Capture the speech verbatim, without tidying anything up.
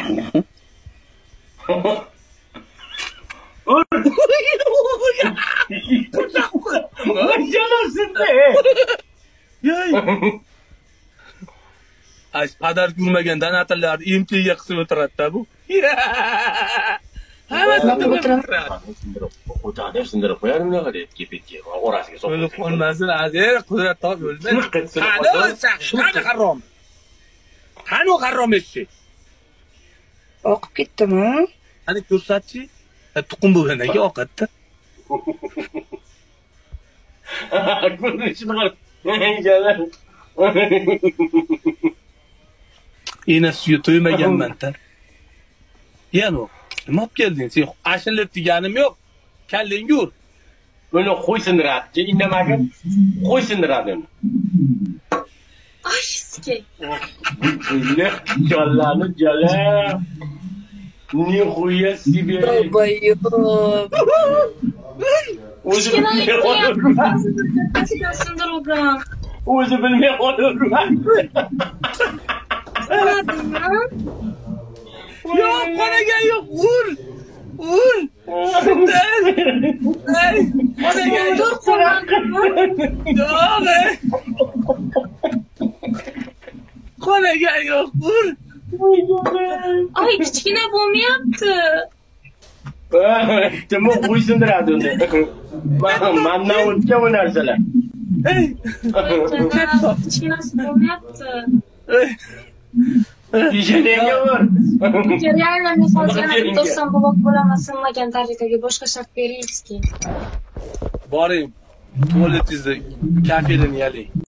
Ay, padar görmegenden atalar imtiye qisib o'tiradi bu. Hammasini o'tiradi. O'tadi, sindirib qo'yadi bunaqa deb kepetga, orasiga so'qib. O'lib qolmasin, azir, qudrat topib o'lmaydi. Qani o'lsa, qani harom. Qani o harom eshi. Oqib ketdimi? Qani ko'rsatchi. Tuqum bo'lgandan keyin oqatdi. Ko'rinishini qilib. Ena suya to'ymaganman-da. Yana nima olib kelding? Sen ashilib deganim yo'q. Kallang yur. Buni qo'y sindiradi. Indamagin. Qo'y sindiradi. Ay, sike. Ne jallanı jala. Nihuya себе. Bayım. O'zi bilmay qoldim. Qachon sindiruvdim? O'zi bilmay qoldim. Yo'q, qonaga yo'q, ur. Ur. Ey, qonaga yo'q. Yo'q. Qonaga yo'q, ur. Ay, kichkina bo'lmayapti. Nima qo'y sindiradi unda? Mendan o'tgan bu narsalar. Ey. Kichkinasi bo'lmayapti. Ijaraga ur. Reально men hozir yana do'stim bobok bo'laman, sinmagan tariqaga boshqa shart beringizki. Boring, tualetingizni, kafelini yaling.